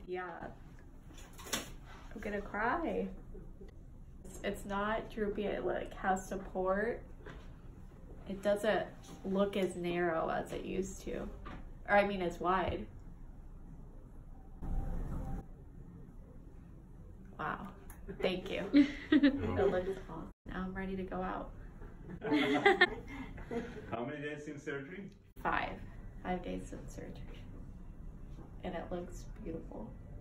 Yeah. I'm gonna cry. It's not droopy, it like has support. It doesn't look as narrow as it used to. Or I mean as wide. Wow. Thank you. It looks awesome. Now I'm ready to go out. How many days in surgery? 5 days in surgery. And it looks beautiful.